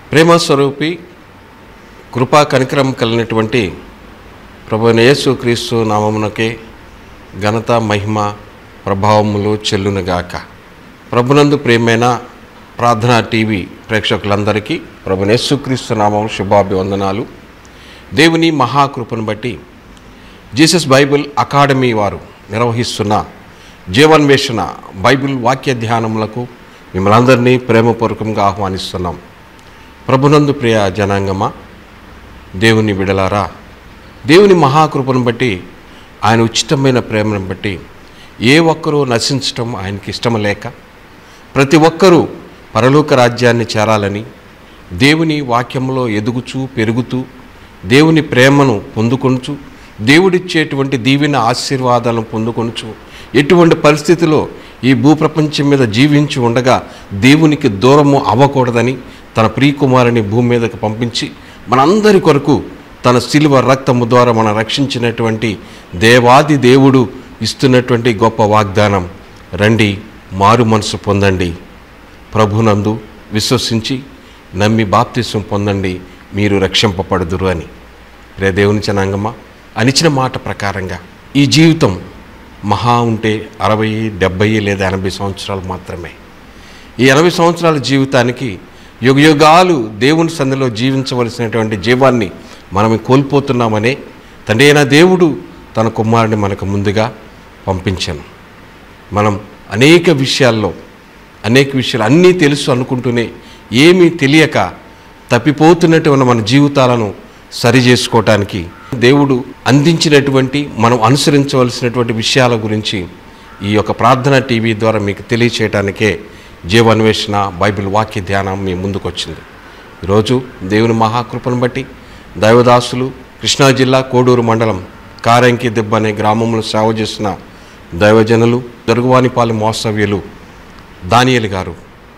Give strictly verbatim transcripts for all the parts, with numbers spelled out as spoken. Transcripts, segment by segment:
ప్రేమ స్వరూపి కృపా కనికరం కలిగినటువంటి ప్రభువైన యేసు క్రీస్తు నామమునకే ఘనత మహిమ ప్రభావములు చెల్లునుగాక. ప్రభునందు ప్రియమైన ప్రార్థనా టీవీ ప్రేక్షకులందరికీ ప్రభువైన యేసు క్రీస్తు నామం శుభాభివందనాలు. దేవుని మహాకృపను బట్టి జీసస్ బైబిల్ అకాడమీ వారు నిర్వహిస్తున్న జీవన్వేషణ బైబిల్ వాక్య ధ్యానములకు మిమ్మల్ని అందరినీ ప్రేమపూర్వకంగా ఆహ్వానిస్తున్నాం. ప్రభునందు ప్రియ జనాంగమా, దేవుని బిడలారా, దేవుని మహాకృపను బట్టి, ఆయన ఉచితమైన ప్రేమను బట్టి ఏ ఒక్కరూ నశించటం ఆయనకి ఇష్టం లేక ప్రతి ఒక్కరూ పరలోక రాజ్యాన్ని చేరాలని దేవుని వాక్యంలో ఎదుగుచూ పెరుగుతూ దేవుని ప్రేమను పొందుకొనుచు దేవుడిచ్చేటువంటి దీవెన ఆశీర్వాదాలను పొందుకొనుచు ఎటువంటి పరిస్థితిలో ఈ భూప్రపంచం మీద జీవించి ఉండగా దేవునికి దూరము అవ్వకూడదని తన ప్రియకుమారుని భూమి మీదకు పంపించి మనందరి కొరకు తన శిలువ రక్తము ద్వారా మనం రక్షించినటువంటి దేవాది దేవుడు ఇస్తున్నటువంటి గొప్ప వాగ్దానం, రండి మారు మనసు పొందండి, ప్రభునందు విశ్వసించి నమ్మి బాప్తిసం పొందండి, మీరు రక్షింపబడుదురు అని. రే దేవుని జనాంగమా, అనిచిన మాట ప్రకారంగా ఈ జీవితం మహా ఉంటే అరవై డెబ్బై లేదా ఎనభై సంవత్సరాలు మాత్రమే. ఈ ఎనభై సంవత్సరాల జీవితానికి యుగయుగాలు దేవుని సన్నిధిలో జీవించవలసినటువంటి జీవాన్ని మనం కోల్పోతున్నామనే తండ్రి అయిన దేవుడు తన కుమారుని మనకు ముందుగా పంపించాను. మనం అనేక విషయాల్లో అనేక విషయాలు అన్నీ తెలుసు అనుకుంటూనే ఏమీ తెలియక తప్పిపోతున్నటువంటి మన జీవితాలను సరి చేసుకోవటానికి దేవుడు అందించినటువంటి మనం అనుసరించవలసినటువంటి విషయాల గురించి ఈ యొక్క ప్రార్థన టీవీ ద్వారా మీకు తెలియచేయడానికే జీవన్వేషణ బైబిల్ వాక్య ధ్యానం మీ ముందుకు వచ్చింది. ఈరోజు దేవుని మహాకృపను బట్టి దైవదాసులు కృష్ణా జిల్లా కోడూరు మండలం కారంకి దెబ్బ అనే గ్రామంలో సేవ చేసిన దైవజనులు దొరుగువానిపాలెం మోసవ్యులు దానియేలు గారు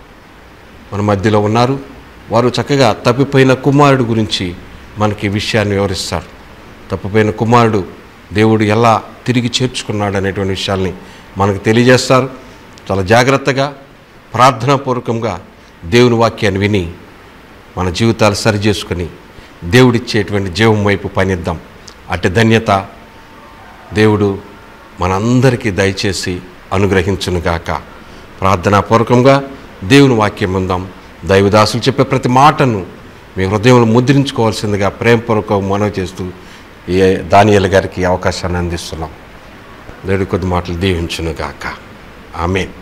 మన మధ్యలో ఉన్నారు. వారు చక్కగా తప్పిపోయిన కుమారుడు గురించి మనకి ఈ విషయాన్ని వివరిస్తారు. తప్పిపోయిన కుమారుడు దేవుడు ఎలా తిరిగి చేర్చుకున్నాడు అనేటువంటి విషయాల్ని మనకు తెలియజేస్తారు. చాలా జాగ్రత్తగా ప్రార్థనాపూర్వకంగా దేవుని వాక్యాన్ని విని మన జీవితాలు సరి చేసుకుని దేవుడిచ్చేటువంటి జీవం వైపు పనిద్దాం. అట్టి ధన్యత దేవుడు మనందరికీ దయచేసి అనుగ్రహించునుగాక. ప్రార్థనాపూర్వకంగా దేవుని వాక్యం ఉందాం. దైవదాసులు చెప్పే ప్రతి మాటను మీ హృదయంలో ముద్రించుకోవాల్సిందిగా ప్రేమపూర్వకంగా మనవి చేస్తూ ఈ దానియేలు గారికి అవకాశాన్ని అందిస్తున్నాం. దేవుడి కొద్ది మాటలు దీవించునుగాక. ఆమేన్.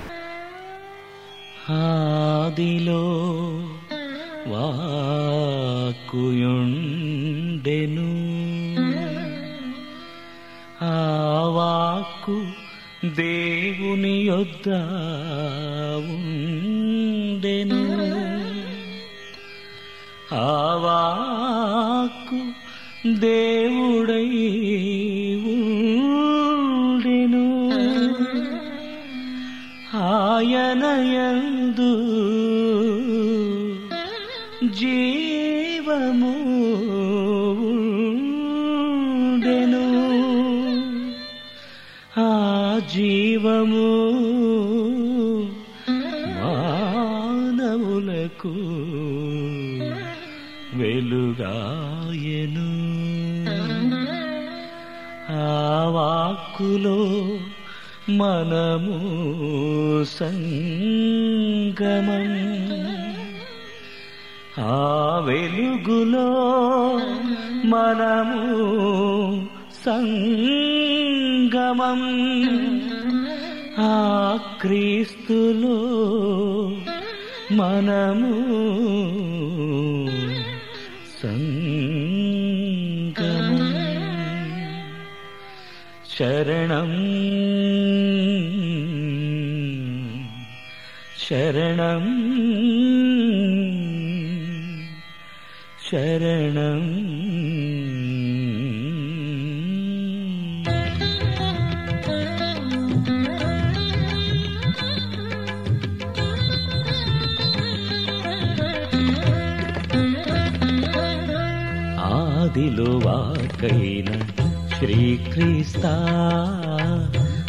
ఆదిలో వాక్కుయుండెను, ఆ వాక్కు దేవుని యొద్ద ఉండెను, ఆ వాక్కు దేవుడై ఉండెను, ఆయన యందు జీవము ఉండెను, ఆ జీవము మానవులకు వెలుగాయెను, ఆ వాక్కులో మనము సంగమం, ఆ వెలుగులో మనము సంగమం, ఆ క్రీస్తులో మనము సంగమం. శరణం శరణం శరణం. ఆదిలో వాకైన శ్రీక్రీస్తా,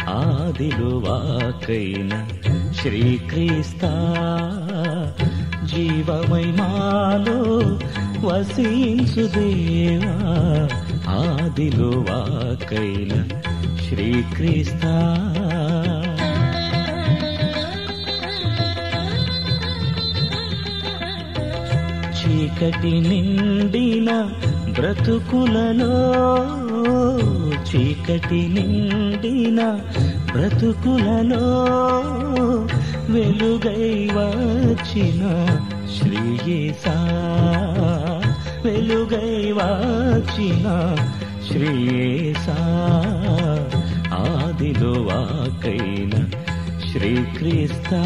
ఆదిలో వాకైన శ్రీక్రీస్తా, జీవమై మాలో వసించు దేవా ఆదిలో వాకైన శ్రీక్రీస్తా చీకటి నిండిన బ్రతుకులలో చీకటి నిండిన బ్రతుకులలో వెలుగై వచ్చిన శ్రీయేసా వెలుగై వచ్చిన శ్రీయేసా ఆదిలో వాకైన శ్రీక్రీస్తా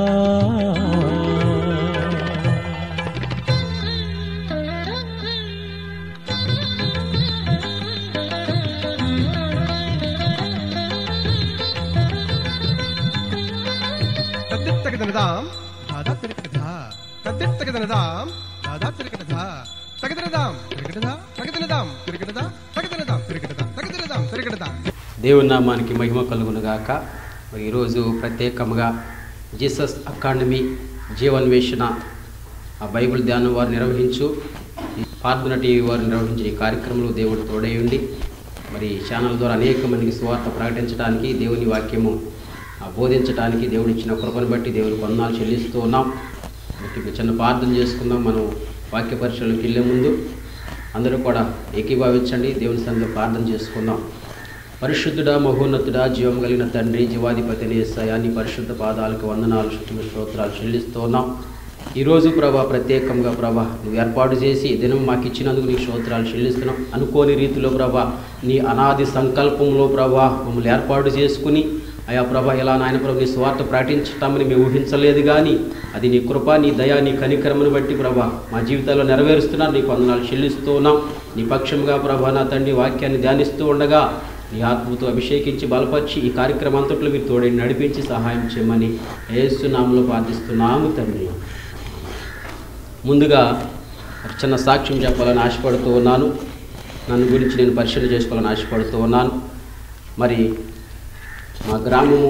తగదనదాం దాదా తిరగదదా తద్దిట్ తగదనదాం దాదా తిరగదదా తగదనదాం తిరగదదా తగదనదాం తిరగదదా తగదనదాం తిరగదదా తగదనదాం తిరగదదా. దేవుని నామానికి మహిమ కలుగును గాక. మరి ఈరోజు ప్రత్యేకంగా జీసస్ అకాడమీ జీవన్వేషణ ఆ బైబిల్ ధ్యానం వారు నిర్వహించు ప్రార్థన టీవీ వారు నిర్వహించిన ఈ కార్యక్రమంలో దేవుడు తోడై ఉండి మరి ఛానల్ ద్వారా అనేక మందికి సువార్త ప్రకటించడానికి దేవుని వాక్యము బోధించడానికి దేవుడు ఇచ్చిన కృపను బట్టి దేవుని వందనాలు చెల్లిస్తూ ఉన్నాం. ఇప్పుడు చిన్న ప్రార్థన చేసుకుందాం. మనం వాక్య పరిచయలోకి వెళ్ళే ముందు అందరూ కూడా ఏకీభావించండి. దేవుని సన్నిధిలో ప్రార్థన చేసుకుందాం. పరిశుద్ధుడా మహోన్నతుడా జీవం కలిగిన తండ్రి జీవాధిపతి యేసయ్యా నీ పరిశుద్ధ పాదాలకు వందనాలు స్తుతులు స్తోత్రాలు చెల్లిస్తూ ఉన్నాం. ఈరోజు ప్రభా ప్రత్యేకంగా ప్రభా నువ్వు ఏర్పాటు చేసి దినం మాకు ఇచ్చినందుకు నీకు స్తోత్రాలు చెల్లిస్తున్నాం. అనుకోని రీతిలో ప్రభా నీ అనాది సంకల్పంలో ప్రభా మమ్మల్ని ఏర్పాటు చేసుకుని అయా ప్రభా ఇలా నాయన ప్రభు నీ స్వార్థ ప్రకటించటామని మేము ఊహించలేదు, కానీ అది నీ కృప నీ దయ నీ కనికరమును బట్టి ప్రభా మా జీవితాల్లో నెరవేరుస్తున్నారు. నీకు వందనాలు చెల్లిస్తూ ఉన్నాం. నీ పక్షంగా ప్రభా నా తండ్రి వాక్యాన్ని ధ్యానిస్తూ ఉండగా నీ ఆత్మతో అభిషేకించి బలపరిచి ఈ కార్యక్రమం అంతట్లో మీరు తోడని నడిపించి సహాయం చేయమని యేసు నామములో ప్రార్థిస్తున్నాము తండ్రి. ముందుగా చిన్న సాక్ష్యం చెప్పాలని ఆశపడుతూ ఉన్నాను. నన్ను గురించి నేను పరిశీలన చేసుకోవాలని ఆశపడుతూ ఉన్నాను. మరి మా గ్రామము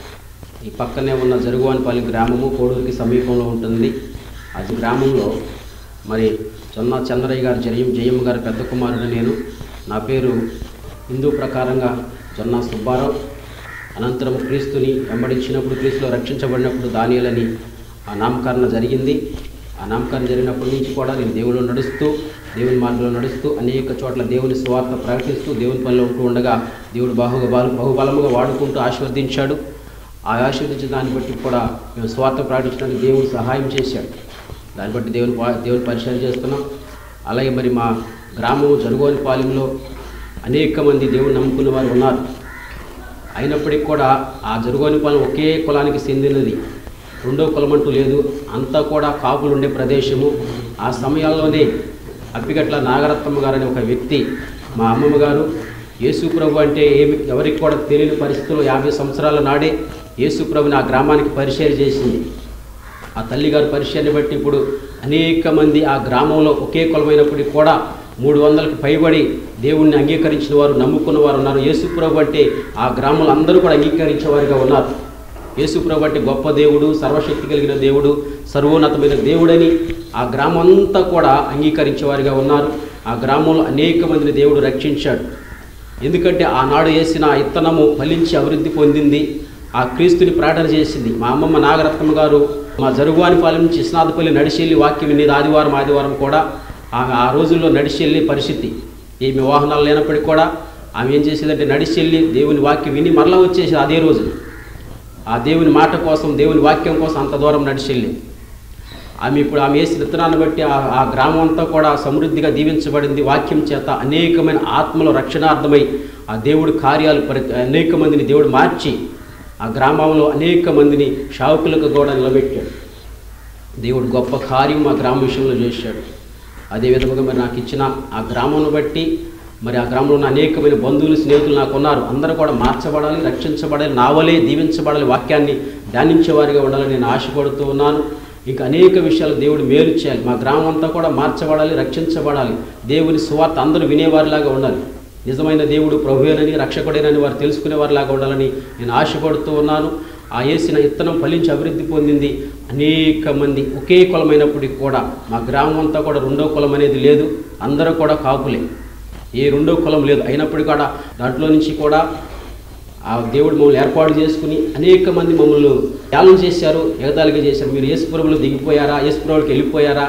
ఈ పక్కనే ఉన్న జరుగువానిపల్లి గ్రామము కోడూరుకి సమీపంలో ఉంటుంది. అది గ్రామంలో మరి జొన్న చంద్రయ్య గారు జయం జయమ్మ గారు పెద్ద కుమారుడు నేను. నా పేరు హిందూ ప్రకారంగా జొన్న సుబ్బారావు. అనంతరం క్రీస్తుని వెంబడించినప్పుడు క్రీస్తులో రక్షించబడినప్పుడు దానియేలని ఆ నామకరణ జరిగింది. ఆ నామకరణ జరిగినప్పటి నుంచి కూడా నేను దేవుళ్ళు నడుస్తూ దేవుని మార్గంలో నడుస్తూ అనేక చోట్ల దేవుని స్వార్థ ప్రకటిస్తూ దేవుని పనిలో ఉంటూ ఉండగా దేవుడు బాహుగా బాలు బహుబలముగా వాడుకుంటూ ఆశీర్వదించాడు. ఆ ఆశీర్వదించిన దాన్ని బట్టి కూడా మేము స్వార్థ ప్రకటించడానికి దేవుడు సహాయం చేశాడు. దాన్ని బట్టి దేవుని దేవుని పరిచయం చేస్తున్నాం. అలాగే మరి మా గ్రామం జరుగువానిపాలెంలో అనేక మంది దేవుని నమ్ముకున్న వారు ఉన్నారు. అయినప్పటికీ కూడా ఆ జరుగువానిపాలెం ఒకే కులానికి చెందినది, రెండో కులం అంటూ లేదు. అంతా కూడా కాపులు ఉండే ప్రదేశము. ఆ సమయాల్లోనే అప్పిగట్ల నాగరత్నమ్మ గారు అనే ఒక వ్యక్తి మా అమ్మమ్మ గారు యేసుప్రభు అంటే ఏమి ఎవరికి కూడా తెలియని పరిస్థితుల్లో యాభై సంవత్సరాల నాడే యేసుప్రభుని ఆ గ్రామానికి పరిచయం చేసింది. ఆ తల్లిగారి పరిచయాన్ని బట్టి ఇప్పుడు అనేక మంది ఆ గ్రామంలో ఒకే కులమైనప్పటికీ కూడా మూడు వందలకు పైబడి దేవుణ్ణి అంగీకరించిన వారు నమ్ముకున్న వారు ఉన్నారు. యేసుప్రభు అంటే ఆ గ్రామంలో అందరూ కూడా అంగీకరించేవారుగా ఉన్నారు. యేసుప్రభు అంటే గొప్ప దేవుడు, సర్వశక్తి కలిగిన దేవుడు, సర్వోన్నతమైన దేవుడని ఆ గ్రామం అంతా కూడా అంగీకరించేవారుగా ఉన్నారు. ఆ గ్రామంలో అనేక మందిని దేవుడు రక్షించాడు. ఎందుకంటే ఆనాడు వేసిన ఇత్తనము ఫలించి అభివృద్ధి పొందింది. ఆ క్రీస్తుని ప్రార్థన చేసింది. మా అమ్మమ్మ నాగరత్నమ్మ గారు మా జరుగువానిపాలెం నుంచి ఇస్నాదపల్లి నడిచెళ్ళి వాక్యం వినేది. ఆదివారం ఆదివారం కూడా ఆమె ఆ రోజుల్లో నడిచెళ్ళే పరిస్థితి. ఏమి వాహనాలు లేనప్పటికీ కూడా ఆమె ఏం చేసేదంటే నడిచెళ్ళి దేవుని వాక్యం విని మరలా వచ్చేసి అదే రోజు ఆ దేవుని మాట కోసం దేవుని వాక్యం కోసం అంత దూరం నడిచెళ్ళి ఆమె ఇప్పుడు ఆమె వేసిన విత్తనాన్ని బట్టి ఆ గ్రామం అంతా కూడా సమృద్ధిగా దీవించబడింది. వాక్యం చేత అనేకమైన ఆత్మల రక్షణార్థమై ఆ దేవుడి కార్యాలు అనేక మందిని దేవుడు మార్చి ఆ గ్రామంలో అనేక మందిని షావుకులకు కూడా నిలబెట్టాడు. దేవుడు గొప్ప కార్యం ఆ గ్రామ విషయంలో చేశాడు. అదేవిధంగా మరి నాకు ఇచ్చిన ఆ గ్రామాన్ని బట్టి మరి ఆ గ్రామంలో ఉన్న అనేకమైన బంధువులు స్నేహితులు నాకు ఉన్నారు. అందరూ కూడా మార్చబడాలి, రక్షించబడాలి, నావలే దీవించబడాలి, వాక్యాన్ని ధ్యానించేవారిగా ఉండాలని నేను ఆశపడుతూ ఉన్నాను. ఇంకా అనేక విషయాలు దేవుడు మేలు చేయాలి. మా గ్రామం అంతా కూడా మార్చబడాలి, రక్షించబడాలి, దేవుని సువార్త అందరూ వినేవారిలాగా ఉండాలి. నిజమైన దేవుడు ప్రభువేనని రక్షకుడేనని వారు తెలుసుకునేవారిలాగా ఉండాలని నేను ఆశపడుతూ ఉన్నాను. ఆ వేసిన ఇత్తనం ఫలించి అభివృద్ధి పొందింది. అనేక మంది ఒకే కులమైనప్పటికీ కూడా మా గ్రామం అంతా కూడా రెండో కులం అనేది లేదు, అందరూ కూడా కాపులే, ఏ రెండో కులం లేదు. అయినప్పటికీ కూడా దాంట్లో నుంచి కూడా ఆ దేవుడు మమ్మల్ని ఏర్పాటు చేసుకుని అనేక మంది మమ్మల్ని త్యాగం చేశారు, ఎగతాళిగా చేశారు. మీరు యేసుప్రభులో దిగిపోయారా, యేసుప్రభులోకి వెళ్ళిపోయారా,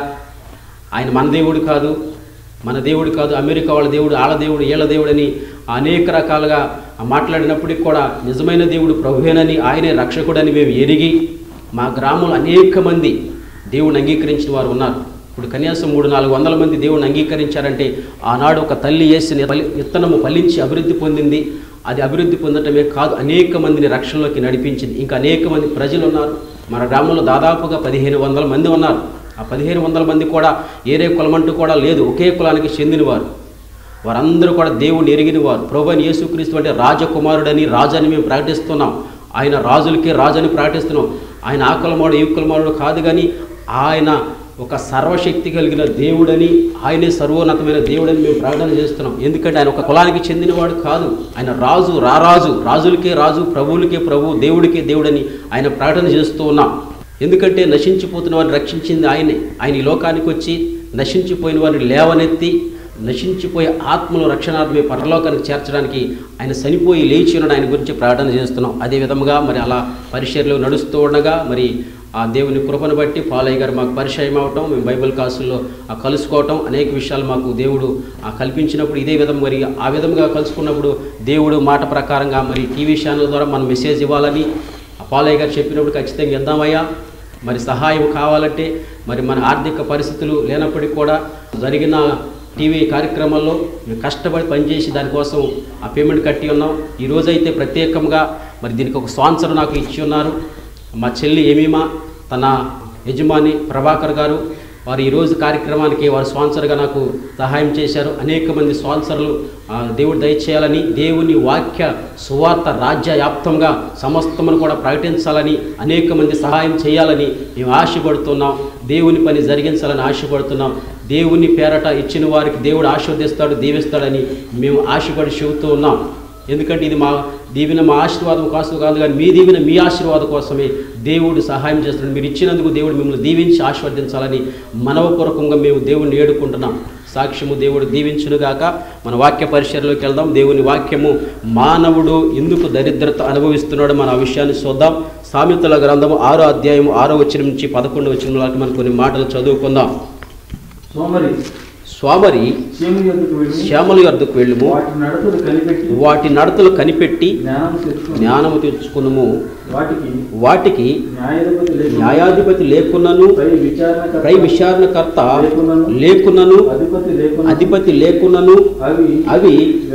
ఆయన మన దేవుడు కాదు, మన దేవుడు కాదు, అమెరికా వాళ్ళ దేవుడు, ఆళ్ళ దేవుడు, ఏళ్ళ దేవుడు అని అనేక రకాలుగా మాట్లాడినప్పటికి కూడా నిజమైన దేవుడు ప్రభువేనని, ఆయనే రక్షకుడని మేము ఎరిగి మా గ్రామంలో అనేక మంది దేవుడిని అంగీకరించిన వారు ఉన్నారు. ఇప్పుడు కనీసం మూడు నాలుగు వందల మంది దేవుడిని అంగీకరించారంటే ఆనాడు ఒక తల్లి వేసిన విత్తనము ఫలించి అభివృద్ధి పొందింది. అది అభివృద్ధి పొందటమే కాదు, అనేక మందిని రక్షణలోకి నడిపించింది. ఇంకా అనేక మంది ప్రజలు ఉన్నారు. మన గ్రామంలో దాదాపుగా పదిహేను వందల మంది ఉన్నారు. ఆ పదిహేను వందల మంది కూడా ఏరే కులమంటూ కూడా లేదు, ఒకే కులానికి చెందినవారు. వారందరూ కూడా దేవుడిని ఎరిగిన వారు. ప్రభువైన యేసుక్రీస్తు అంటే రాజకుమారుడని, రాజని మేము ప్రకటిస్తున్నాం. ఆయన రాజులకే రాజని ప్రకటిస్తున్నాం. ఆయన ఆ కులమాడు ఈ కులమాడు కాదు, కానీ ఆయన ఒక సర్వశక్తి కలిగిన దేవుడని, ఆయనే సర్వోన్నతమైన దేవుడని మేము ప్రకటన చేస్తున్నాం. ఎందుకంటే ఆయన ఒక కులానికి చెందినవాడు కాదు, ఆయన రాజు, రారాజు, రాజులకే రాజు, ప్రభువులకే ప్రభు, దేవుడికే దేవుడని ఆయన ప్రకటన చేస్తూ ఉన్నాం. ఎందుకంటే నశించిపోతున్న వారిని రక్షించింది ఆయనే. ఆయన ఈ లోకానికి వచ్చి నశించిపోయిన వారిని లేవనెత్తి నశించిపోయే ఆత్మలు రక్షణార్థమే పరలోకానికి చేర్చడానికి ఆయన చనిపోయి లేచి ఉన్నాడు. ఆయన గురించి ప్రకటన చేస్తున్నాం. అదేవిధంగా మరి అలా పరిచర్యలో నడుస్తూ ఉండగా మరి ఆ దేవుని కృపను బట్టి పాలయ్య గారు మాకు పరిచయం అవటం, మేము బైబిల్ క్లాసుల్లో కలుసుకోవటం, అనేక విషయాలు మాకు దేవుడు కల్పించినప్పుడు ఇదే విధంగా మరి ఆ విధంగా కలుసుకున్నప్పుడు దేవుడు మాట ప్రకారంగా మరి టీవీ ఛానల్ ద్వారా మనం మెసేజ్ ఇవ్వాలని పాలయ్య గారు చెప్పినప్పుడు ఖచ్చితంగా ఇద్దామయ్యా, మరి సహాయం కావాలంటే మరి మన ఆర్థిక పరిస్థితులు లేనప్పటికీ కూడా జరిగిన టీవీ కార్యక్రమాల్లో మేము కష్టపడి పనిచేసి దానికోసం ఆ పేమెంట్ కట్టి ఉన్నాం. ఈరోజైతే ప్రత్యేకంగా మరి దీనికి ఒక స్పాన్సర్ నాకు ఇచ్చి ఉన్నారు. మా చెల్లి ఏమీమా, తన యజమాని ప్రభాకర్ గారు, వారు ఈరోజు కార్యక్రమానికి వారు స్పాన్సర్గా నాకు సహాయం చేశారు. అనేక మంది స్పాన్సర్లు దేవుడు దయచేయాలని, దేవుని వాక్య సువార్త రాజ్య వ్యాప్తంగా సమస్తమును కూడా ప్రకటించాలని, అనేక మంది సహాయం చేయాలని మేము ఆశపడుతున్నాం. దేవుని పని జరిగించాలని ఆశపడుతున్నాం. దేవుని పేరట ఇచ్చిన వారికి దేవుడు ఆశీర్వదిస్తాడు, దీవిస్తాడని మేము ఆశపడి చెబుతూ ఉన్నాం. ఎందుకంటే ఇది మా దీవెన, మా ఆశీర్వాదం కోసం కాదు, కానీ మీ దీవెన మీ ఆశీర్వాదం కోసమే దేవుడు సహాయం చేస్తున్నాడు. మీరు ఇచ్చినందుకు దేవుడు మిమ్మల్ని దీవించి ఆశీర్వదించాలని మనవపూర్వకంగా మేము దేవుడిని ఏడుకుంటున్నాం. సాక్ష్యము దేవుడు దీవించునుగాక. మన వాక్య పరిచర్యలోకి వెళ్దాం. దేవుని వాక్యము మానవుడు ఎందుకు దరిద్రత అనుభవిస్తున్నాడు మన ఆ విషయాన్ని చూద్దాం. సామెతల గ్రంథము ఆరో అధ్యాయము ఆరో వచనం నుంచి పదకొండు వచనం వరకు మనం కొన్ని మాటలు చదువుకుందాం. సోమరి స్వామరి శ్యామల యొద్దకు వెళ్ళుము, వాటి నడతలు కనిపెట్టి జ్ఞానము తెచ్చుకునుము. వాటికి న్యాయాధిపతి లేకున్నను, పై విచారణకర్త లేకున్నను, అధిపతి లేకున్నను, అవి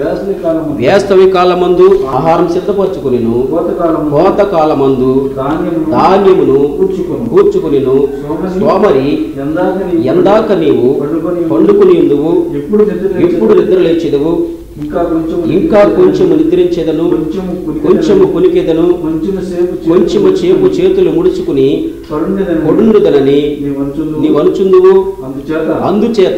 వేసవి కాలమందు ఆహారం సిద్ధపరచుకునిను, కోత కాలమందు ధాన్యమును కూర్చుకునిను. సోమరి ఎందాక నీవు పండుకుని ఉందువు, ఎప్పుడు నిద్ర లేచెదవు, ఇంకా కొంచెము నిద్రించేదను, కొంచెము కొనికెదను, కొంచెము చేపు చేతులు ముడుచుకుని కొడుండుదనని నీ వంచుందువు. అందుచేత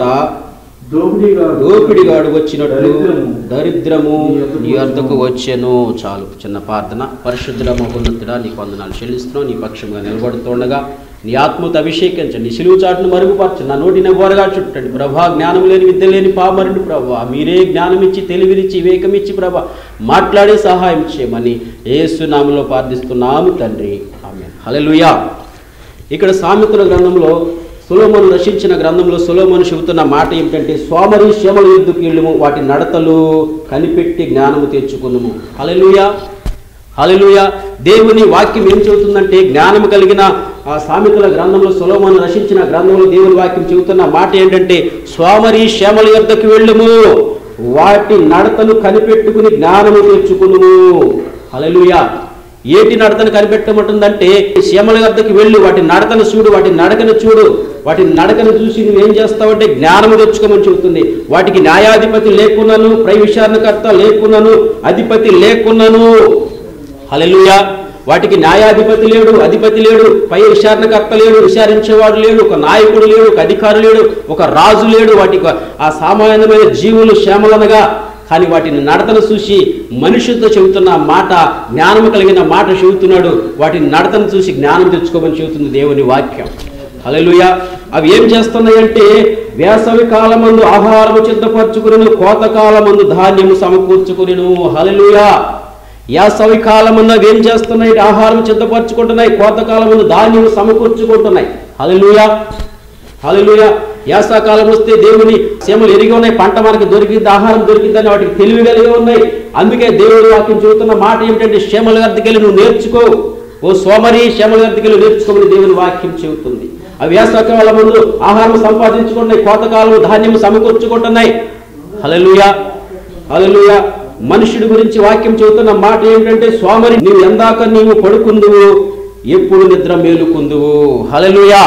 దోపిడిగాడు వచ్చినట్లు దరిద్రము నీ వద్దకు వచ్చెను. చాలు చిన్న ప్రార్థన. పరిశుద్ధుడ మహోన్నతుడా, నీకు వందనాలు చెల్లిస్తున్నావు. నీ పక్షంగా నిలబడుతుండగా నీ ఆత్మతో అభిషేకించండి, నీ సిలువ చాటును మరుగుపరచండి, నా నోటిని బోరగా చుట్టండి ప్రభా. జ్ఞానం లేని విద్య లేని పామరుని ప్రభా, మీరే జ్ఞానం ఇచ్చి తెలివినిచ్చి వివేకమిచ్చి ప్రభా మాట్లాడే సహాయం చేయమని యేసు నామములో ప్రార్థిస్తున్నాము తండ్రి, ఆమేన్. హల్లెలూయా. ఇక్కడ సామెతల గ్రంథంలో సొలొమోను రచించిన గ్రంథంలో సొలొమోను చెబుతున్న మాట ఏమిటంటే, స్వామరి శ్యామల యొద్దకు వెళ్ళుము, వాటి నడతలు కనిపెట్టి జ్ఞానము తెచ్చుకునుము. హల్లెలూయా, హల్లెలూయా. దేవుని వాక్యం ఏం చెబుతుందంటే, జ్ఞానము కలిగిన ఆ సామెతల గ్రంథంలో సొలొమోను రచించిన గ్రంథంలో దేవుని వాక్యం చెబుతున్న మాట ఏంటంటే, స్వామరి శ్యామల యొద్దకు వెళ్ళుము, వాటి నడతలు కనిపెట్టుకుని జ్ఞానము తెచ్చుకునుము. హల్లెలూయా. ఏటి నడతను కనిపెట్టమంటుందంటే, శ్యామల వద్దకు వెళ్ళు, వాటి నడతను చూడు, వాటి నడకను చూడు, వాటి నడకను చూసి నువ్వేం చేస్తావంటే జ్ఞానము తెచ్చుకోమని చెబుతుంది. వాటికి న్యాయాధిపతి లేకున్నాను, పై విచారణకర్త లేకున్నాను, అధిపతి లేకున్నాను. హల్లెలూయా. వాటికి న్యాయాధిపతి లేడు, అధిపతి లేడు, పై విచారణకర్త లేడు, విచారించేవాడు లేడు, ఒక నాయకుడు లేడు, ఒక అధికారి లేడు, ఒక రాజు లేడు. వాటికి ఆ సామాన్యమైన జీవులు శ్యామలనగా కానీ వాటిని నడతను చూసి మనుషులతో చెబుతున్న మాట, జ్ఞానం కలిగిన మాట చెబుతున్నాడు. వాటిని నడతను చూసి జ్ఞానం తెచ్చుకోమని చెబుతుంది దేవుని వాక్యం. హల్లెలూయా. అవి ఏం చేస్తున్నాయంటే వేసవి కాలమందు ఆహారము సిద్ధపరచుకుని, కోతకాలమందు ధాన్యము సమకూర్చుకునిను. హల్లెలూయా. వేసవి కాలమందు అవి ఏం చేస్తున్నాయి? ఆహారం సిద్ధపరచుకుంటున్నాయి, కోతకాలమందు ధాన్యము సమకూర్చుకుంటున్నాయి. హల్లెలూయా. హల్లెలూయా. యాసకాలం వస్తే దేవుని సీమలు ఎరిగి ఉన్నాయి, పంట మనకు దొరికింది, ఆహారం దొరికిందని వాటికి తెలివి కలిగి ఉన్నాయి. అందుకే దేవుడి వాక్యం చెబుతున్న మాట ఏమిటంటే శ్రమల గద్దెకెళ్ళి నువ్వు నేర్చుకో, ఓ సోమరి శ్రమల గద్దెకెళ్ళి నేర్చుకోమని దేవుని వాక్యం చెబుతుంది. అవి వేసవకాలం ముందు ఆహారం సంపాదించుకుంటున్నాయి, కోతకాలం ధాన్యం సమకూర్చుకుంటున్నాయి. హల్లెలూయా. హల్లెలూయా. మనుషుడి గురించి వాక్యం చెబుతున్న మాట ఏమిటంటే సోమరి నీవు ఎందాక నీవు పడుకుందువు, ఎప్పుడు నిద్ర మేలుకుందువు. హల్లెలూయా.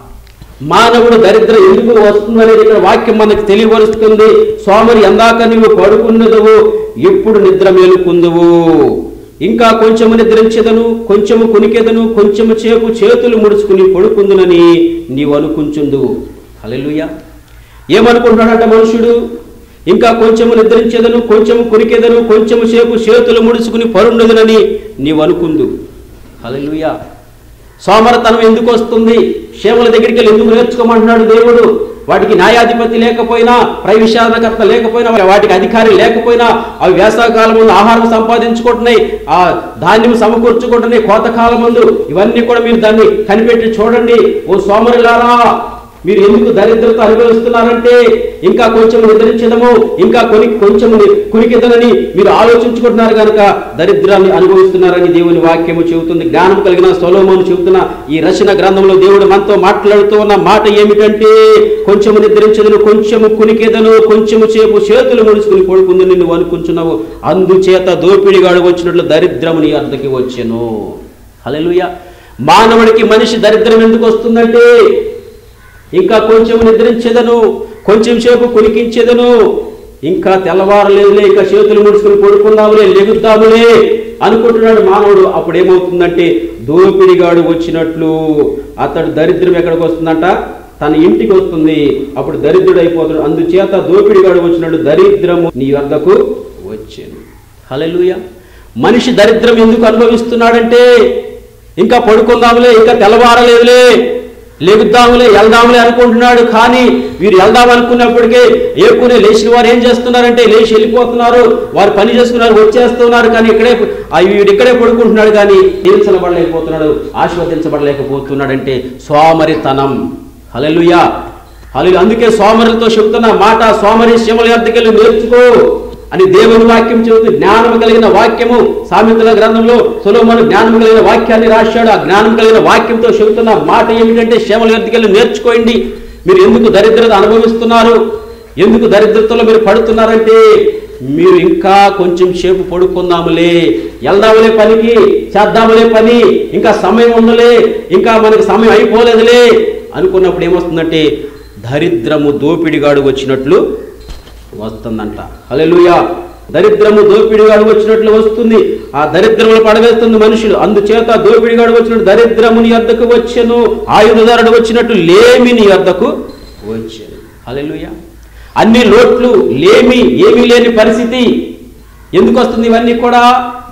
మానవుడు దరిద్రం ఎందుకు వస్తుందనేది ఇక్కడ వాక్యం మనకు తెలియపరుస్తుంది. సోమరి ఎందాక నీవు పడుకున్నదువు, ఎప్పుడు నిద్ర మేలుకుందువు. ఇంకా కొంచెము నిద్రించెదను, కొంచెము కునికెదను, కొంచెము చేపు చేతులు ముడుచుకుని పడుకుందునని నీవు అనుకుంచుందువు. హల్లెలూయా. ఏమనుకుంటున్నాడంట మనుషుడు? ఇంకా కొంచెము నిద్రించెదను, కొంచెము కునికెదను, కొంచెము సేపు చేతులు ముడుచుకుని పరుండదునని నీవు అనుకుందు. హల్లెలూయా. సోమరతనం ఎందుకు వస్తుంది? క్షేమల దగ్గరికి వెళ్ళి ఎందుకు నేర్చుకోమంటున్నాడు దేవుడు? వాటికి న్యాయాధిపతి లేకపోయినా, ప్రవిశారణకర్త లేకపోయినా, వాటికి అధికారి లేకపోయినా అవి వేసవకాలం ముందు ఆహారం సంపాదించుకుంటున్నాయి, ఆ ధాన్యం సమకూర్చుకుంటున్నాయి, కోతకాలం ముందు. ఇవన్నీ కూడా మీరు దాన్ని కనిపెట్టి చూడండి. ఓ సోమరులారా, మీరు ఎందుకు దరిద్రత అనుభవిస్తున్నారంటే ఇంకా కొంచెం నిద్రించడము, ఇంకా కొని కొంచెం కునికిద్దనని మీరు ఆలోచించుకుంటున్నారు కనుక దరిద్రాన్ని అనుభవిస్తున్నారని దేవుని వాక్యము చెబుతుంది. జ్ఞానం కలిగిన సొలొమోను చెబుతున్న ఈ రచన గ్రంథంలో దేవుడు మనతో మాట్లాడుతూ ఉన్న మాట ఏమిటంటే కొంచెము నిద్రించదను, కొంచెము కునికెదను, కొంచెము చేపు చేతులు ముడుచుకుని పడుకుందని నువ్వు అనుకుంటున్నావు, అందుచేత దోపిడిగాడు వచ్చినట్లు దరిద్రము నీ అద్దకి వచ్చెను. హల్లెలూయా. మానవుడికి మనిషి దరిద్రం ఎందుకు వస్తుందంటే ఇంకా కొంచెం నిద్రించేదను, కొంచెం సేపు కునికించేదను, ఇంకా తెల్లవారలేదులే, ఇంకా చేతులు ముడుచుకుని పడుకుందాములే, లెగుద్దాములే అనుకుంటున్నాడు మానవుడు. అప్పుడు ఏమవుతుందంటే దోపిడిగాడు వచ్చినట్లు అతడు దరిద్రం ఎక్కడికి వస్తుందంట? తన ఇంటికి వస్తుంది. అప్పుడు దరిద్రుడు అయిపోతాడు. అందుచేత దోపిడిగాడు వచ్చినట్లు దరిద్రము నీ వద్దకు వచ్చాను. హల్లెలూయా. మనిషి దరిద్రం ఎందుకు అనుభవిస్తున్నాడంటే ఇంకా పడుకుందాములే, ఇంకా తెల్లవారలేదులే, లేగుద్దాములే, వెళ్దాములే అనుకుంటున్నాడు. కానీ వీరు వెళ్దాం అనుకున్నప్పటికే ఏకునే లేచిన వారు ఏం చేస్తున్నారంటే లేచి వెళ్ళిపోతున్నారు, వారు పని చేసుకున్నారు, వచ్చేస్తున్నారు. కానీ ఇక్కడే వీడు ఇక్కడే పడుకుంటున్నాడు, కానీ దీవించబడలేకపోతున్నాడు, ఆశీర్వదించబడలేకపోతున్నాడు. అంటే సోమరితనం. హల్లెలూయా. హల్లెలూయా. అందుకే సోమరులతో చెబుతున్న మాట సోమరి శ్రమల యొద్దకెళ్ళి నేర్చుకో అని దేవుని వాక్యం చెబుతూ జ్ఞానం కలిగిన వాక్యము సామెతల గ్రంథంలో సొలొమోను జ్ఞానం కలిగిన వాక్యాన్ని రాశాడు. ఆ జ్ఞానం కలిగిన వాక్యంతో చెబుతున్న మాట ఏమిటంటే శ్రమల యొద్దకెళ్ళి నేర్చుకోండి. మీరు ఎందుకు దరిద్రత అనుభవిస్తున్నారు, ఎందుకు దరిద్రతలో మీరు పడుతున్నారంటే మీరు ఇంకా కొంచెం సేపు పడుకుందాములే, వెళ్దాములే, పనికి చేద్దాములే పని, ఇంకా సమయం ఉందలే, ఇంకా మనకి సమయం అయిపోలేదులే అనుకున్నప్పుడు ఏమొస్తుందంటే దరిద్రము దోపిడిగాడు వచ్చినట్లు వస్తుందంట. హల్లెలూయా. దరిద్రము దోపిడిగాడు వచ్చినట్లు వస్తుంది. ఆ దరిద్రములు పడవేస్తుంది మనుషులు. అందుచేత దోపిడిగాడు వచ్చినట్టు దరిద్రము నీ వద్దకు వచ్చెను, ఆయుధదారుడు వచ్చినట్టు లేమి నీ వద్దకు వచ్చెను. హల్లెలూయా. అన్ని లోట్లు, లేమి, ఏమీ లేని పరిస్థితి ఎందుకు వస్తుంది? ఇవన్నీ కూడా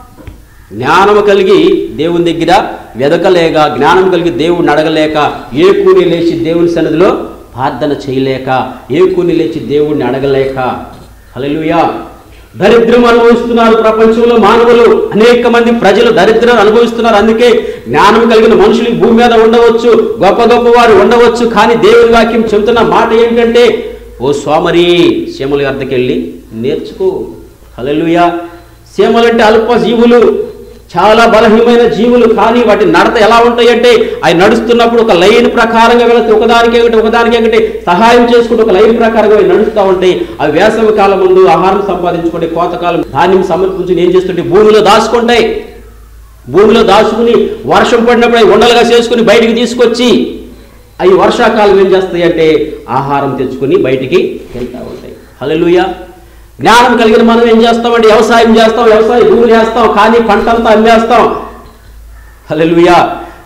జ్ఞానము కలిగి దేవుని దగ్గర వెదకలేక, జ్ఞానం కలిగి దేవుడిని అడగలేక, ఏకూని లేచి దేవుని సన్నిధిలో ప్రార్థన చేయలేక, ఏకుని లేచి దేవుడిని అడగలేక. హల్లెలూయా. దరిద్రం అనుభవిస్తున్నారు ప్రపంచంలో మానవులు. అనేక మంది ప్రజలు దరిద్రం అనుభవిస్తున్నారు. అందుకే జ్ఞానం కలిగిన మనుషులు భూమి మీద ఉండవచ్చు, గొప్ప గొప్ప వారు ఉండవచ్చు. కానీ దేవుని వాక్యం చెబుతున్న మాట ఏమిటంటే ఓ సోమరి శ్రమల వద్దకెళ్ళి నేర్చుకో. హల్లెలూయా. శ్రమలంటే అల్ప జీవులు, చాలా బలహీనమైన జీవులు. కానీ వాటి నడత ఎలా ఉంటాయంటే అవి నడుస్తున్నప్పుడు ఒక లైన్ ప్రకారంగా వెళితే ఒకదానికి ఒకటి ఒకదానికి ఒకటి సహాయం చేసుకుంటూ ఒక లైన్ ప్రకారంగా అవి నడుస్తూ ఉంటాయి. అవి వేసవి కాలం ముందు ఆహారం సంపాదించుకుంటే, కోతకాలం ధాన్యం సమర్పించుకుని ఏం చేస్తుంటే భూమిలో దాచుకుంటాయి. భూమిలో దాచుకుని వర్షం పడినప్పుడు అవి ఉండలుగా చేసుకుని బయటికి తీసుకొచ్చి అవి వర్షాకాలం ఏం చేస్తాయి అంటే ఆహారం తెచ్చుకుని బయటికి వెళ్తూ ఉంటాయి. హల్లెలూయా. జ్ఞానం కలిగిన మనం ఏం చేస్తామంటే వ్యవసాయం చేస్తాం, వ్యవసాయ భూములు చేస్తాం, కానీ పంట అంతా అమ్మేస్తాం. హల్లెలూయా.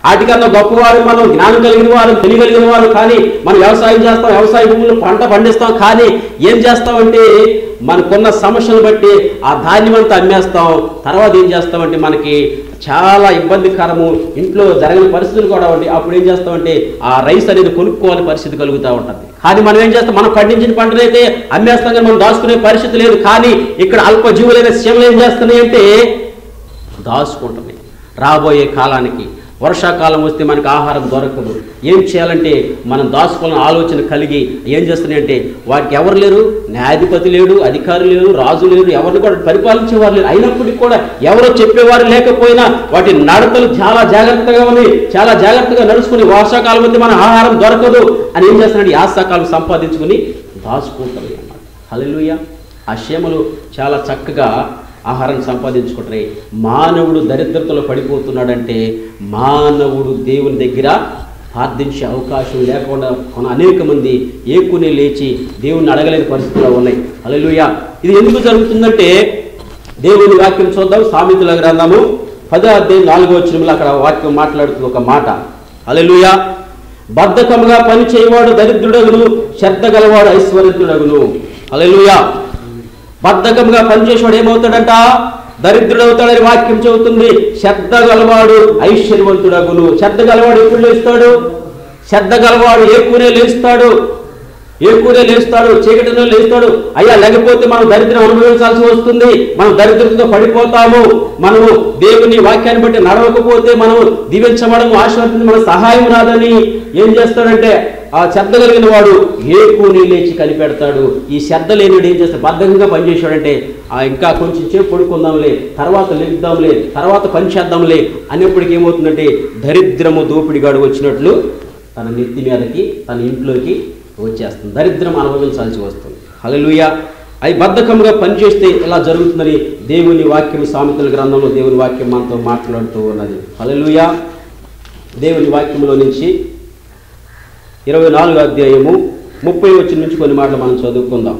వాటికన్నా గొప్పవారు, మనం జ్ఞానం కలిగిన వారు, తెలియగలిగిన వారు. కానీ మనం వ్యవసాయం చేస్తాం, వ్యవసాయ భూములు పంట పండిస్తాం. కానీ ఏం చేస్తామంటే మనకున్న సమస్యను బట్టి ఆ ధాన్యం అంతా అమ్మేస్తాం. తర్వాత ఏం చేస్తామంటే మనకి చాలా ఇబ్బందికరము, ఇంట్లో జరగని పరిస్థితులు కూడా ఉంటాయి. అప్పుడు ఏం చేస్తామంటే ఆ రైస్ అనేది కొనుక్కోవాలని పరిస్థితి కలుగుతూ ఉంటుంది. కానీ మనం ఏం చేస్తాం, మనం పండించిన పంటనైతే అమ్మేస్తాం, కానీ మనం దాచుకునే పరిస్థితి లేదు. కానీ ఇక్కడ అల్పజీవులైన సీమలు ఏం చేస్తున్నాయి అంటే దాచుకుంటున్నాయి. రాబోయే కాలానికి వర్షాకాలం వస్తే మనకు ఆహారం దొరకదు. ఏం చేయాలంటే మనం దాచుకోవాలని ఆలోచన కలిగి ఏం చేస్తున్నాయంటే వాటికి ఎవరు లేరు, న్యాయాధిపతి లేడు, అధికారులు లేరు, రాజు లేరు, ఎవరిని కూడా పరిపాలించేవారు లేరు. అయినప్పటికీ కూడా ఎవరో చెప్పేవారు లేకపోయినా వాటి నడతలు చాలా జాగ్రత్తగా ఉన్నాయి. చాలా జాగ్రత్తగా నడుచుకుని వర్షాకాలం వస్తే మన ఆహారం దొరకదు అని ఏం చేస్తున్నాడు, యాసకాలం సంపాదించుకుని దాచుకుంటారు అన్నమాట. హల్లెలూయా. ఆ క్షేమలు చాలా చక్కగా ఆహారం సంపాదించుకుంటున్నాయి. మానవుడు దరిద్రతలో పడిపోతున్నాడంటే మానవుడు దేవుని దగ్గర ప్రార్థించే అవకాశం లేకుండా కొన అనేక మంది ఏకునే లేచి దేవుణ్ణి అడగలేని పరిస్థితుల్లో ఉన్నాయి. హల్లెలూయా. ఇది ఎందుకు జరుగుతుందంటే దేవుని వాక్యం చూద్దాం. సామెతల గ్రంథము పదో అధ్యాయం నాలుగో వచనంలో అక్కడ వాక్యం మాట్లాడుతుంది ఒక మాట. హల్లెలూయా. బద్ధకముగా పని చేయవాడు దరిద్రుడగును, శ్రద్ధ గలవాడు ఐశ్వర్యవంతుడగును. హల్లెలూయా. బద్ధకంగా పనిచేసేవాడు ఏమవుతాడంట, దరిద్రుడు అవుతాడని వాక్యం చెబుతుంది. శ్రద్ధ గలవాడు ఐశ్వర్యవంతుడగును. శ్రద్ధ గలవాడు ఎప్పుడు లేస్తాడు, శ్రద్ధ గలవాడు ఏకూనే లేస్తాడు, ఏకూనే లేస్తాడు, చీకటిలో లేస్తాడు. అయ్యా లేకపోతే మనం దరిద్రం అనుభవించాల్సి వస్తుంది, మనం దరిద్రంతో పడిపోతాము. మనము దేవుని వాక్యాన్ని బట్టి నడవకపోతే మనము దీవించబడము, ఆశీర్వదించి మన సహాయం రాదని ఏం చేస్తాడంటే ఆ శ్రద్ధ కలిగిన వాడు ఏకూని లేచి కనిపెడతాడు. ఈ శ్రద్ధ లేనివాడు ఏం చేస్తాడు, బద్ధకంగా పనిచేసాడంటే ఆ ఇంకా కొంచెం సేపు పడుకుందాంలే, తర్వాత లెగుద్దాంలే, తర్వాత పని చేద్దాంలే అనేప్పటికి ఏమవుతుందంటే దరిద్రము దోపిడిగాడు వచ్చినట్లు తన నెత్తి మీదకి తన ఇంట్లోకి వచ్చేస్తుంది. దరిద్రం అనుభవించాల్సి వస్తుంది. హల్లెలూయా. అవి బద్ధకంగా పనిచేస్తే ఇలా జరుగుతుందని దేవుని వాక్యం సామెతల గ్రంథంలో దేవుని వాక్యం మనతో మాట్లాడుతూ ఉన్నది. హల్లెలూయా. దేవుని వాక్యంలో నుంచి ఇరవై నాలుగు అధ్యాయము ముప్పై వచ్చిన నుంచి కొన్ని మాటలు మనం చదువుకుందాం.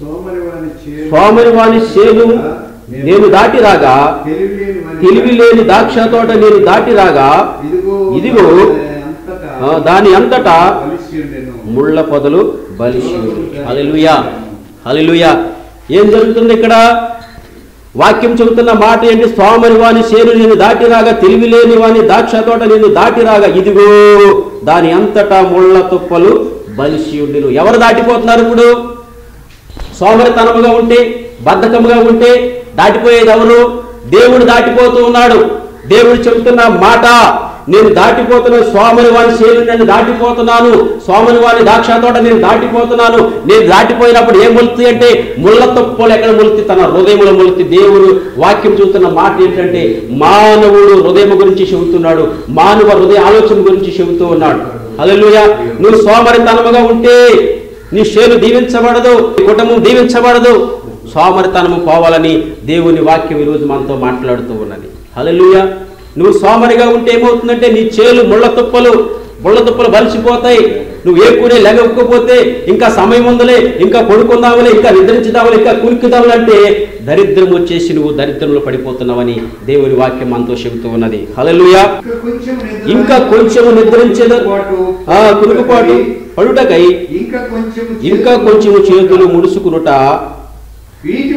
సోమరి వాని చేను నేను దాటి రాగా, తెలివి లేని ద్రాక్ష తోట నేను దాటి రాగా, ఇదిగో దాని అంతటా ముళ్ళ పొదలు బలిష్యుడు. హల్లెలూయా. హల్లెలూయా. ఏం జరుగుతుంది ఇక్కడ? వాక్యం చెబుతున్న మాట ఏంటి? సోమరి వాని చేను నేను దాటి రాగా, తెలివి లేని వాని ద్రాక్ష తోట నేను దాటి రాగా, ఇదిగో దాని అంతటా ముళ్ళ తుప్పలు బలిష్యుడు. ఎవరు దాటిపోతున్నారు ఇప్పుడు? సోమరితనముగా ఉంటే, బద్ధకముగా ఉంటే దాటిపోయేది ఎవరు? దేవుడు దాటిపోతూ ఉన్నాడు. దేవుడు చెబుతున్న మాట, నేను దాటిపోతున్న సోమరి వాని చేను నేను దాటిపోతున్నాను, సోమరి వాని ద్రాక్ష తోట నేను దాటిపోతున్నాను. నేను దాటిపోయినప్పుడు ఏం మొలుతుంది అంటే ముళ్ళ తుప్పలు ఎక్కడ మొలుతుంది? తన హృదయంలో మొలుతుంది. దేవుడు వాక్యం చూస్తున్న మాట ఏంటంటే మానవుడు హృదయం గురించి చెబుతున్నాడు, మానవ హృదయ ఆలోచన గురించి చెబుతూ ఉన్నాడు. హల్లెలూయా. నువ్వు సోమరితనముగా ఉంటే నీ చేను దీవించబడదు, నీ కుటుంబం దీవించబడదు. సోమరితనము పోవాలని దేవుని వాక్యం ఈరోజు మనతో మాట్లాడుతూ ఉన్నది. హల్లెలూయా. నువ్వు సోమరిగా ఉంటే ఏమవుతుందంటే నీ చేలు ముళ్ళ తుప్పలు ముళ్ళ తుప్పలు బలిసిపోతాయి. నువ్వు ఏ కూరే లేకపోతే ఇంకా సమయం ఉందలే, ఇంకా పడుకుందామలే, ఇంకా నిద్రించుదామలే, ఇంకా కురికిదామలే అంటే దరిద్రం వచ్చేసి నువ్వు దరిద్రంలో పడిపోతున్నావని దేవుని వాక్యం మనతో చెబుతూ ఉన్నది. హల్లెలూయా. ఇంకా కొంచెం నిద్రించేది ఆ కురుకుపాటు పడుటకై ఇంకా కొంచెం చేతులు ముడుసుకునుట, వీటి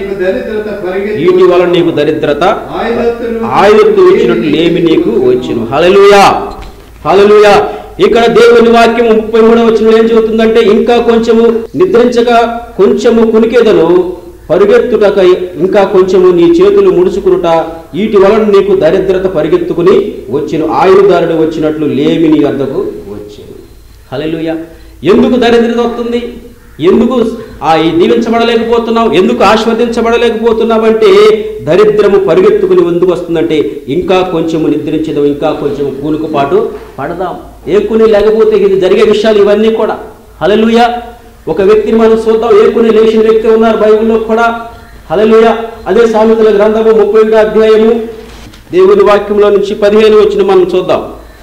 వలన నీకు దరిద్రత ఆయనకు వచ్చినట్లు లేమి నీకు వచ్చును. హల్లెలూయా. హల్లెలూయా. ఇక్కడ దేవుని వాక్యం ముప్పై మూడవ వచనంలో ఏం చెబుతుందంటే ఇంకా కొంచెము నిద్రించగా కొంచెము కునికేదను, పరిగెత్తుటకై ఇంకా కొంచెము నీ చేతులు ముడుచుకునుట, వీటి వలన నీకు దరిద్రత పరిగెత్తుకుని వచ్చును, ఆయుధారుడు వచ్చినట్లు లేమి నీ వద్దకు వచ్చును. హల్లెలూయా. ఎందుకు దరిద్రత వస్తుంది? ఎందుకు ఆ దీవించబడలేకపోతున్నావు? ఎందుకు ఆస్వాదించబడలేకపోతున్నావు అంటే దరిద్రము పరిగెత్తుకుని ఎందుకు వస్తుందంటే ఇంకా కొంచెము నిద్రించదాం, ఇంకా కొంచెం కూనుకుపాటు పడదాం. ఏకుని లేకపోతే ఇది జరిగే విషయాలు ఇవన్నీ కూడా. హల్లెలూయా. ఒక వ్యక్తిని మనం చూద్దాం, ఏకుని లేచిన వ్యక్తి ఉన్నారు బైబిల్లో కూడా. హల్లెలూయా. అదే సామెతల గ్రంథము ముప్పై ఒకటో అధ్యాయము దేవుని వాక్యంలో నుంచి పదిహేను వచ్చిన మనం చూద్దాం.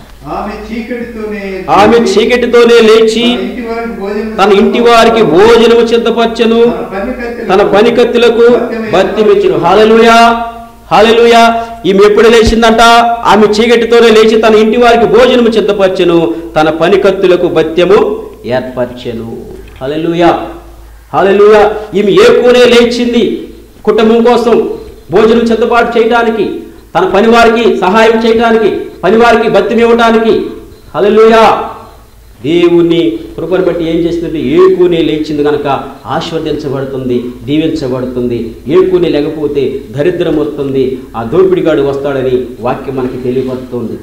ఆమె చీకటితోనే లేచి తన ఇంటి వారికి భోజనము సిద్ధపరచెను, తన పనికత్తులకు భర్తీ మెచ్చును. హల్లెలూయా. హల్లెలూయా. ఈమె ఎప్పుడు లేచిందంట? ఆమె చీకటితోనే లేచి తన ఇంటి వారికి భోజనము సిద్ధపరచెను, తన పనికత్తులకు భత్యము ఏర్పరచెను. హల్లెలూయా, హల్లెలూయా. ఈమె ఏకునే లేచింది కుటుంబం కోసం భోజనం సిద్ధపాటు చేయడానికి, తన పనివారికి సహాయం చేయడానికి, పనివారికి భత్యం ఇవ్వడానికి. హల్లెలూయా. దేవుని కృపను బట్టి ఏం చేస్తుందంటే ఏకునే లేచింది కనుక ఆశీర్వదించబడుతుంది, దీవించబడుతుంది. ఏకునే లేకపోతే దరిద్రం వస్తుంది, ఆ దోపిడిగాడు వస్తాడని వాక్యం మనకి తెలియపడుతుంది.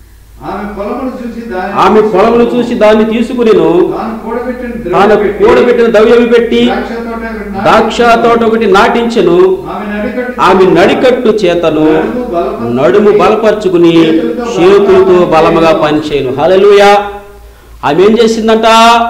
ఆమె పొలమును చూసి దాన్ని తీసుకునేను, తాను కూడబెట్టిన ద్రవ్యము పెట్టి ద్రాక్ష తోట ఒకటి నాటించెను. ఆమె నడికట్టు చేతను నడుము బలపరుచుకుని చేతులతో బలముగా పనిచేయను. హల్లెలూయా. ఆమె ఏం చేసిందంట?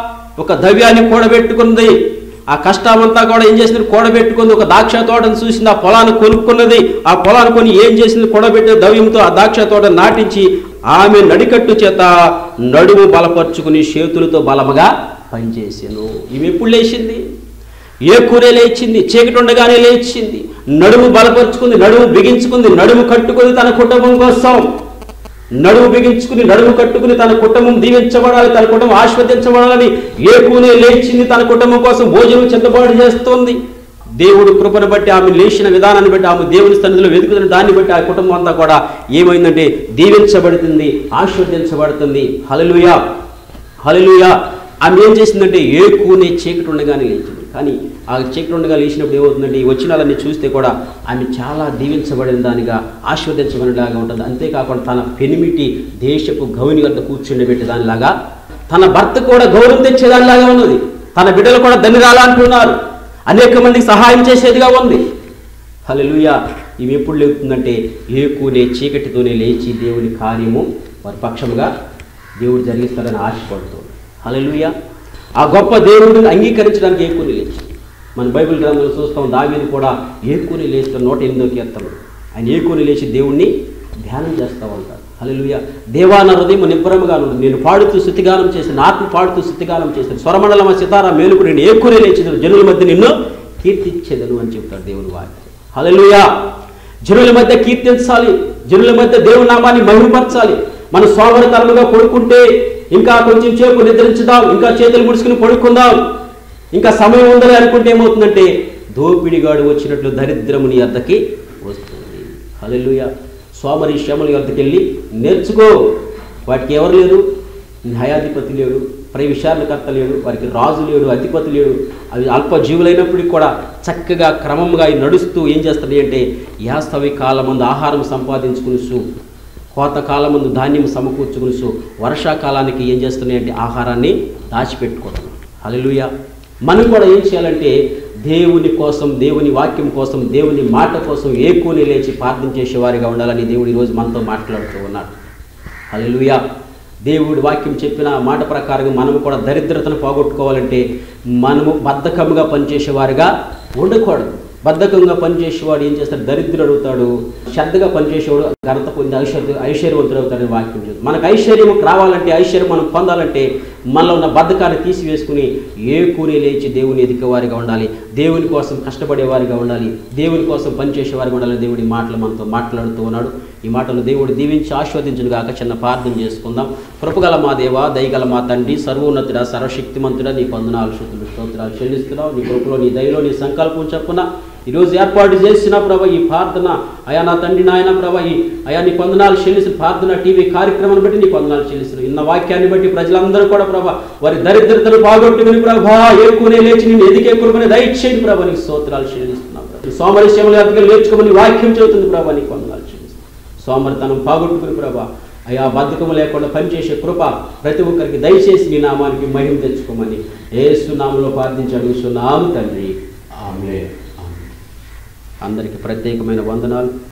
ఒక ద్రవ్యాన్ని కూడబెట్టుకుంది. ఆ కష్టమంతా కూడా ఏం చేసింది? కూడబెట్టుకుంది. ఒక ద్రాక్ష తోటను చూసింది, ఆ పొలాన్ని కొనుక్కున్నది. ఆ పొలాన్ని కొని ఏం చేసింది? కూడబెట్టిన ద్రవ్యంతో ఆ ద్రాక్ష తోటను నాటించి ఆమె నడికట్టు చేత నడుము బలపరుచుకుని చేతులతో బలముగా పనిచేసాను. ఈమె ఎప్పుడు లేచింది? ఏ కూరే లేచింది, చీకటి ఉండగానే లేచింది, నడుము బలపరుచుకుంది, నడుము బిగించుకుంది, నడుము కట్టుకుంది తన కుటుంబం కోసం. నడుము బిగించుకుని నడుము కట్టుకుని తన కుటుంబం దీవించబడాలి, తన కుటుంబం ఆశీర్వదించబడాలని ఏకునే లేచింది. తన కుటుంబం కోసం భోజనం సిద్ధపాటు చేస్తోంది. దేవుడు కృపను బట్టి ఆమె లేచిన విధానాన్ని బట్టి ఆమె దేవుని సన్నిధిలో వెతుకుతున్న దాన్ని బట్టి ఆ కుటుంబం అంతా కూడా ఏమైందంటే దీవించబడుతుంది, ఆశీర్వదించబడుతుంది. హల్లెలూయా, హల్లెలూయా. ఆమె ఏం చేసిందంటే ఏకునే చీకటి ఉండగానే లేచింది. కానీ ఆ చీకటి ఉండగా లేచినప్పుడు ఏమవుతుందంటే ఈ వచ్చినాలన్నీ చూస్తే కూడా ఆమె చాలా దీవించబడిన దానిగా, ఆశీర్వదించబడినలాగా ఉంటుంది. అంతేకాకుండా తన పెనిమిటి దేశపు గౌని వద్ద కూర్చుండబెట్టే దానిలాగా, తన భర్త కూడా గౌరవం తెచ్చేదానిలాగా ఉన్నది. తన బిడ్డలు కూడా ధన్యరాలా అంటున్నారు, అనేక మందికి సహాయం చేసేదిగా ఉంది. హల్లెలూయా. ఇవి ఎప్పుడు లేవుతుందంటే ఏకునే చీకటితోనే లేచి దేవుని కార్యము వారి పక్షముగా దేవుడు జరిగిస్తాడని ఆశపడుతుంది. హల్లెలూయా. ఆ గొప్ప దేవుడిని అంగీకరించడానికి ఏకుని లేచి మన బైబిల్ గ్రంథంలో చూస్తాం. దావీదు కూడా ఏకుని లేచిన నూట ఎనిమిదో కీర్తనలు ఆయన ఏకుని లేచి దేవుణ్ణి ధ్యానం చేస్తూ ఉంటారు. హల్లెలూయా. దేవా నా హృదయం నిబ్బరముగా ఉంది, నేను పాడుతూ స్తుతిగానం చేసిన, ఆత్మ పాడుతూ స్తుతిగానం చేసిన, స్వరమండలమ సితారా మేలుకు నేను ఏకుని లేచిన, జనుల మధ్య నిన్ను కీర్తించేదను అని చెప్తాడు దేవుని వాక్యం. హల్లెలూయా. జనుల మధ్య కీర్తించాలి, జనుల మధ్య దేవుని నామాన్ని మహిమపరచాలి. మన సోమరితనముగా పడుకుంటే ఇంకా కొంచెం సేపు నిద్రించుదాం, ఇంకా చేతులు ముడుచుకుని పడుకుందాం, ఇంకా సమయం ఉందని అనుకుంటే ఏమవుతుందంటే దోపిడిగాడు వచ్చినట్లు దరిద్రముని వద్దకి వస్తుంది. హల్లెలూయా. సోమరి శ్రమల వద్దకు వెళ్ళి నేర్చుకో. వాటికి ఎవరు లేరు? న్యాయాధిపతి లేడు, పై విచారణకర్త లేడు, వారికి రాజు లేడు, అధిపతి లేడు. అవి అల్ప జీవులైనప్పటికీ కూడా చక్కగా క్రమంగా నడుస్తూ ఏం చేస్తుంది అంటే యాస్తవి కాలం ముందు ఆహారం సంపాదించుకునిసు, కోతకాలం ముందు ధాన్యం సమకూర్చుకునిసు, వర్షాకాలానికి ఏం చేస్తున్నాయి అంటే ఆహారాన్ని దాచిపెట్టుకోవడం. హల్లెలూయా. మనం కూడా ఏం చేయాలంటే దేవుని కోసం, దేవుని వాక్యం కోసం, దేవుని మాట కోసం ఏకుని లేచి ప్రార్థన చేసేవారిగా ఉండాలని దేవుడు ఈరోజు మనతో మాట్లాడుతూ ఉన్నాడు. హల్లెలూయా. దేవుడి వాక్యం చెప్పిన మాట ప్రకారం మనము కూడా దరిద్రతను పోగొట్టుకోవాలంటే మనము బద్ధకంగా పనిచేసేవారిగా ఉండకూడదు. బద్ధకంగా పనిచేసేవాడు ఏం చేస్తాడు? దరిద్రుడు అవుతాడు. శ్రద్ధగా పనిచేసేవాడు ఘనత పొంది ఐశ్వర్య ఐశ్వర్యవంతుడు అవుతాడని వాక్యం చెప్తుంది. మనకు ఐశ్వర్యం రావాలంటే, ఐశ్వర్యం మనం పొందాలంటే మనలో ఉన్న బద్ధకాన్ని తీసివేసుకుని ఏకుని లేచి దేవుని ఎదికేవారిగా ఉండాలి, దేవుని కోసం కష్టపడేవారిగా ఉండాలి, దేవుని కోసం పనిచేసేవారిగా ఉండాలని దేవుడి మాటలు మనతో మాట్లాడుతూ ఉన్నాడు. ఈ మాటలు దేవుడు దీవించి ఆశీర్వదించును గాక. చిన్న ప్రార్థన చేసుకుందాం. కృపగల మా దేవ, దయగల మా తండ్రి, సర్వోన్నతుడా, సర్వశక్తిమంతుడా, నీ వందనాలు స్తుతులు స్తోత్రాలు చెల్లిస్తున్నావు. నీ కృపలో, నీ దయలో, నీ సంకల్పం చెప్పున ఈరోజు ఏర్పాటు చేసిన ప్రభా ఈ ప్రార్థన అయా నా తండ్రి నాయన ప్రభా ఈ అయా నీ వందనాలు చెల్లిస్తున్న ప్రార్థన టీవీ కార్యక్రమాన్ని బట్టి నీ వందనాలు చెల్లిస్తున్నాను. ఇన్న వాక్యాన్ని బట్టి ప్రజలందరూ కూడా ప్రభా వారి దరిద్రతను బాగొట్టుకుని ప్రభా ఏకునే లేచి నేను ఎదిగే కృపని దయచేయండి ప్రభా, నీకు స్తోత్రాలు చెల్లిస్తున్నాం. సోమరిశ్రమల ఎదుగు నేర్చుకోమని వాక్యం చెబుతుంది ప్రభా, నీకు వందనాలు చెల్లిస్తున్నాం. సోమరితనం బాగొట్టుకుని ప్రభా అయా బద్ధకము లేకుండా పనిచేసే కృప ప్రతి ఒక్కరికి దయచేసి నీ నామానికి మహిమ తెచ్చుకోమని యేసు నామములో ప్రార్థించి అడుగుతున్నాము తండ్రి, ఆమేన్. అందరికీ ప్రత్యేకమైన వందనాలు.